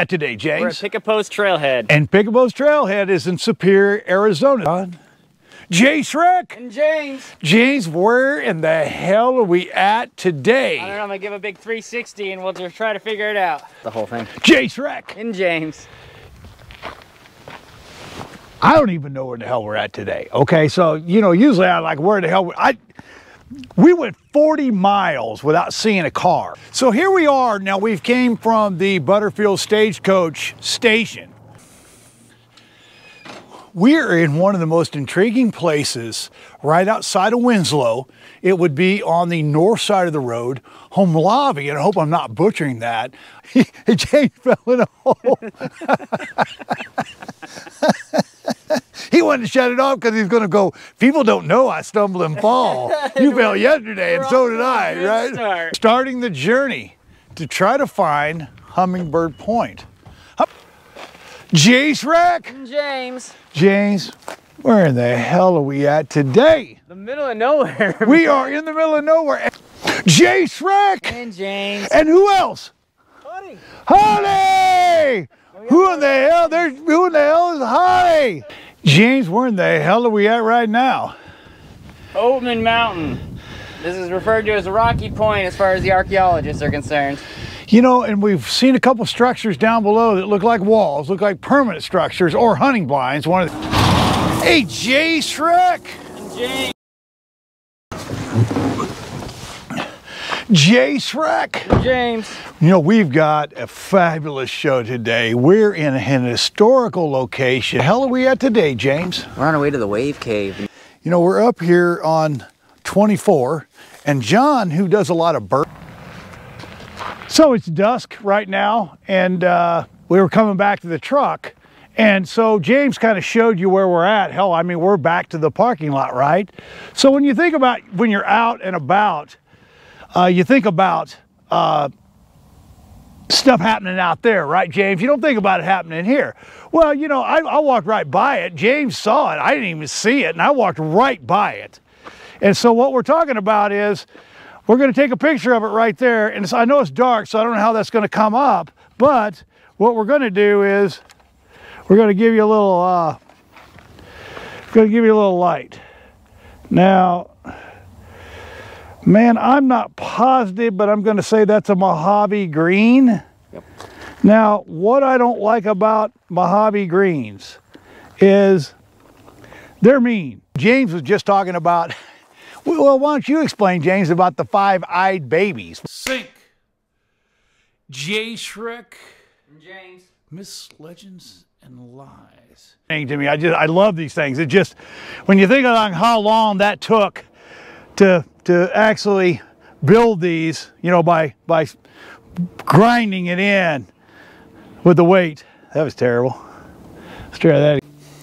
at today, James? We're at Pick-a-Post Trailhead. And Pick-a-Post Trailhead is in Superior, Arizona. Jay Shrek. And James. James, where in the hell are we at today? I don't know, I'm gonna give a big 360 and we'll just try to figure it out. The whole thing. Jay Shrek. And James. I don't even know where the hell we're at today. Okay, so, you know, usually I like, where the hell, we went 40 miles without seeing a car. So here we are. Now we've came from the Butterfield Stagecoach station. We're in one of the most intriguing places right outside of Winslow. It would be on the north side of the road, Home Lobby, and I hope I'm not butchering that. James fell in a hole. He wanted to shut it off because he's going to go, people don't know I stumble and fall. You fell yesterday and so did I, right? Starting the journey to try to find Hummingbird Point. Jay Shrek. And James. James, where in the hell are we at today? The middle of nowhere. We are in the middle of nowhere. Jay Shrek. And James. And who else? Honey. Honey! Who in the hell is Honey? James, where in the hell are we at right now? Oatman Mountain. This is referred to as a rocky point as far as the archaeologists are concerned. You know, and we've seen a couple structures down below that look like walls, look like permanent structures or hunting blinds. Hey, Jay Shrek! And James. Jay Shrek! And James. You know, we've got a fabulous show today. We're in an historical location. The hell are we at today, James? We're on our way to the Wave Cave. You know, we're up here on 24, and John, who does a lot of So it's dusk right now, and we were coming back to the truck, and so James kind of showed you where we're at. Hell, I mean, we're back to the parking lot, right? So when you think about when you're out and about, you think about stuff happening out there, right, James? You don't think about it happening here. Well, you know, I walked right by it. James saw it. I didn't even see it, and I walked right by it. And so what we're talking about is, we're going to take a picture of it right there, and I know it's dark, so I don't know how that's going to come up, but what we're going to do is we're going to give you a little light. Now, man, I'm not positive, but I'm going to say that's a Mojave green. Yep. Now, what I don't like about Mojave greens is they're mean. James was just talking about, well, why don't you explain, James, about the five-eyed babies? Sink. Jay Shrek. And James. Myths, legends, and lies. To me, I love these things. It just, when you think about how long that took to actually build these, you know, by grinding it in with the weight, that was terrible. Let's try that again.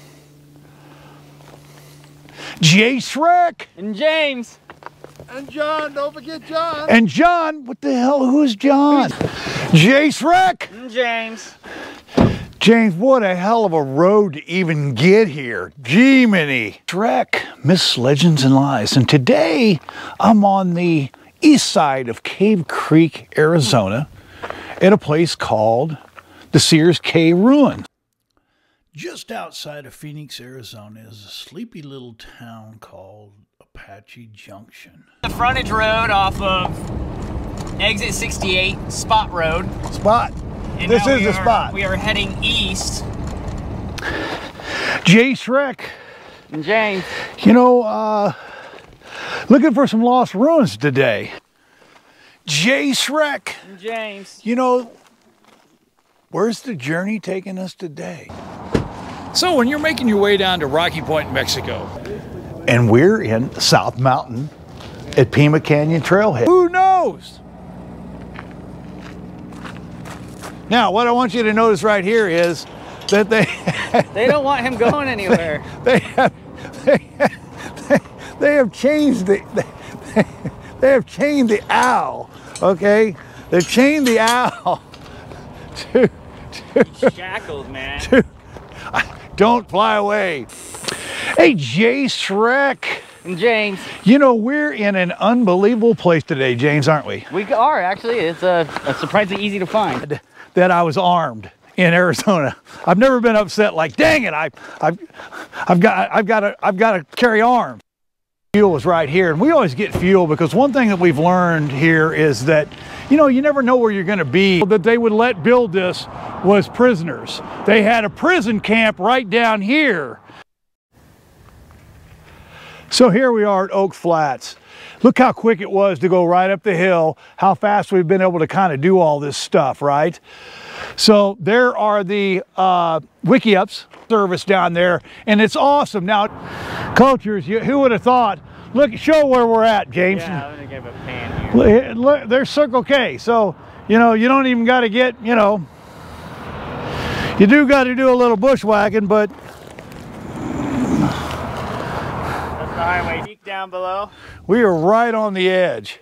Jay Shrek. And James. And John, don't forget John. And John, what the hell, who's John? Jay Shrek. And James. James, what a hell of a road to even get here. Jiminy. Shrek, Myths, Legends, and Lies. And today, I'm on the east side of Cave Creek, Arizona, at a place called the Sears Cave Ruins. Just outside of Phoenix, Arizona is a sleepy little town called Apache Junction. The frontage road off of exit 68, Spot Road. Spot. And This is the spot. We are heading east. Jay Shrek. And James. You know, looking for some lost ruins today. Jay Shrek. And James. You know, where's the journey taking us today? So when you're making your way down to Rocky Point, Mexico. And we're in South Mountain at Pima Canyon Trailhead. Who knows? Now, what I want you to notice right here is that they don't want him going anywhere. they have changed the they have chained the owl. Okay, they've chained the owl to Shackled, man. Don't fly away. Hey, Jay Shrek. And James. You know, we're in an unbelievable place today, James, aren't we? We are, actually. It's surprisingly easy to find. That I was armed in Arizona. I've never been upset like, dang it, I've got to carry arms. Fuel is right here, and we always get fuel because one thing that we've learned here is that, you know, you never know where you're going to be. That they would let build this was prisoners. They had a prison camp right down here. So here we are at Oak Flats. Look how quick it was to go right up the hill, how fast we've been able to kind of do all this stuff, right? So there are the Wiki-Ups service down there, and it's awesome. Now, cultures, who would have thought? Look, show where we're at, James. Yeah, I'm gonna give a pan here. Look, there's Circle K. So, you know, you don't even got to get, you know, you do got to do a little bushwhacking, but That's the highway. Peak down below. we are right on the edge.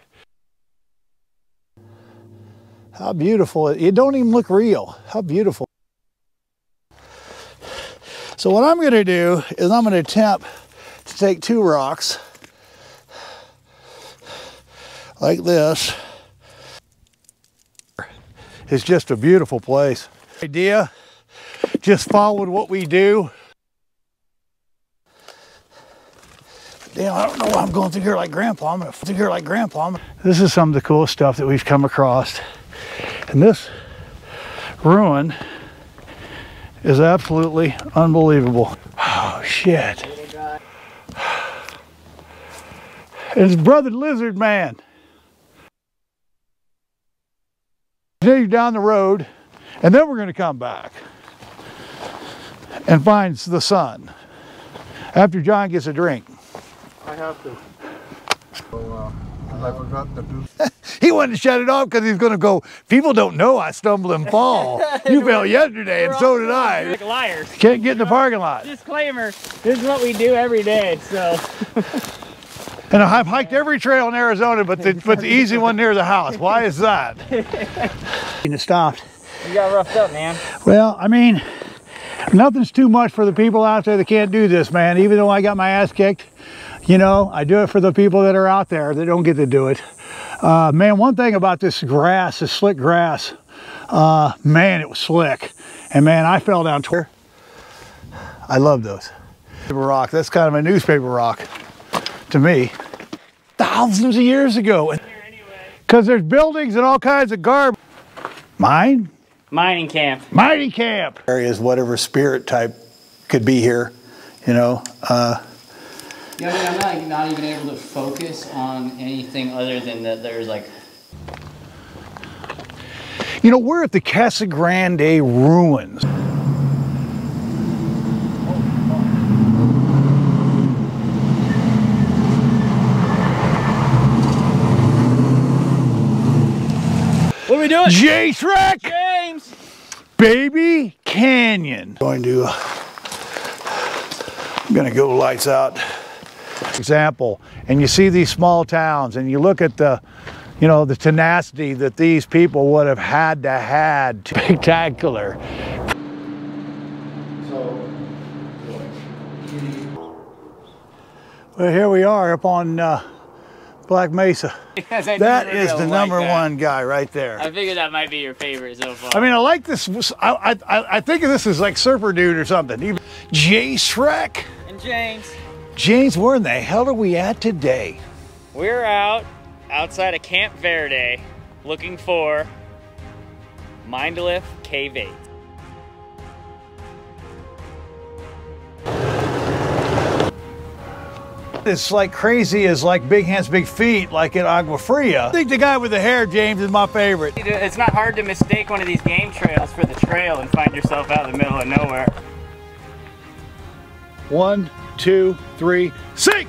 How beautiful. It don't even look real. How beautiful. So what I'm going to do is I'm going to attempt to take two rocks like this. It's just a beautiful place. Idea, just followed what we do. Damn, I don't know why I'm going through here like Grandpa. I'm going to through here like Grandpa. This is some of the cool stuff that we've come across. And this ruin is absolutely unbelievable. Oh, shit. It's Brother Lizard Man. Continue down the road, and then we're going to come back and find the sun after John gets a drink. I have to. So, I forgot to do. He wanted to shut it off because he's going to go, people don't know I stumble and fall. You fell yesterday, and so did I. Like liars. Can't get in the parking lot. Disclaimer, this is what we do every day, so. And I've hiked every trail in Arizona, but the easy one near the house. Why is that? And it stopped. You got roughed up, man. Well, I mean, nothing's too much for the people out there that can't do this, man. Even though I got my ass kicked, you know, I do it for the people that are out there that don't get to do it. Man, one thing about this grass, this slick grass, man, it was slick. And man, I fell down toward. I love those. Paper rock, that's kind of a newspaper rock to me. Thousands of years ago. Because there's buildings and all kinds of garbage. Mine? Mining camp. Mining camp. Areas, whatever spirit type could be here, you know. Yeah, I mean, I'm not even able to focus on anything other than that there's like... You know, we're at the Casa Grande ruins. What are we doing? J-Trek! James! Baby Canyon. I'm gonna go lights out. Example, and you see these small towns and you look at the, you know, the tenacity that these people would have had to had. Spectacular. Well, here we are up on Black Mesa. That is the number one guy right there. I figured that might be your favorite so far. I mean, I like this. I think of this as like Surfer Dude or something. J-Trek. And James. James, where in the hell are we at today? We're outside of Camp Verde looking for Mindliff Cave 8. It's like crazy as like Big Hands, Big Feet, like in Agua Fria. I think the guy with the hair, James, is my favorite. It's not hard to mistake one of these game trails for the trail and find yourself out in the middle of nowhere. 1, 2, 3, sink!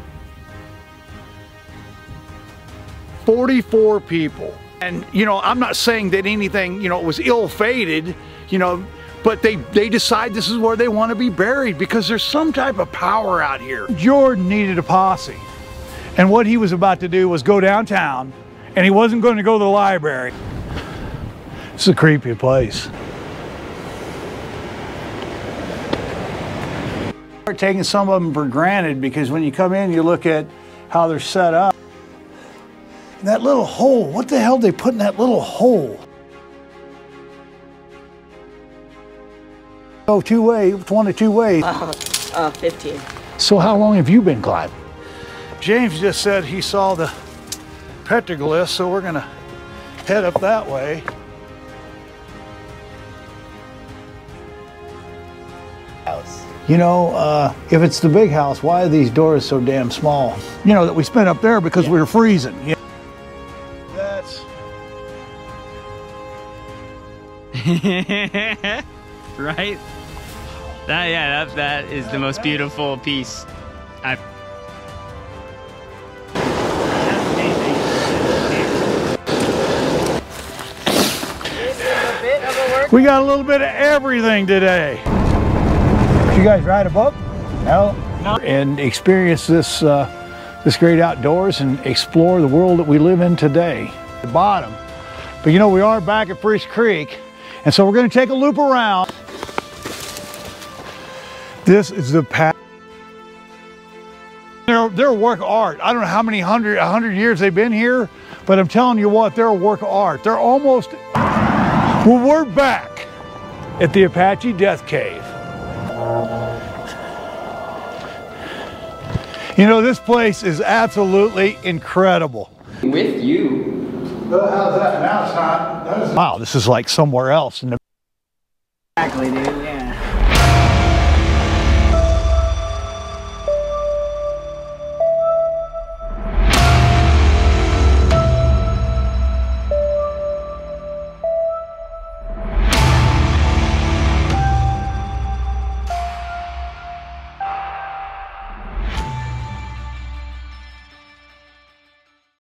44 people. And, you know, I'm not saying that anything, you know, was ill-fated, you know, but they decide this is where they want to be buried because there's some type of power out here. Jordan needed a posse. And what he was about to do was go downtown, and he wasn't going to go to the library. It's a creepy place. We're taking some of them for granted because when you come in, you look at how they're set up. And that little hole, what the hell did they put in that little hole? Oh, two-way, it's one of two ways. 15. So how long have you been climbing? James just said he saw the petroglyphs, so we're gonna head up that way. You know, if it's the big house, why are these doors so damn small? You know, that we spent up there because we were freezing. Yeah. That's... Right? That is the most beautiful piece I've... We got a little bit of everything today. Did you guys write a book? No. And experience this this great outdoors and explore the world that we live in today. The bottom. But you know, we are back at Priest Creek, and so we're going to take a loop around. This is the path. They're a work of art. I don't know how many 100 years they've been here, but I'm telling you what, they're a work of art. They're almost... Well, we're back at the Apache Death Cave. You know, this place is absolutely incredible. With you. Well, how's that? Now it's not. Wow, this is like somewhere else. Exactly, dude.